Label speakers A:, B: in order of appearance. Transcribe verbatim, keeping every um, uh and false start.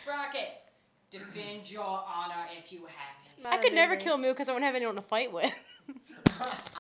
A: Sprocket, defend your honor if you have it.
B: I could never kill Moo because I wouldn't have anyone to fight with.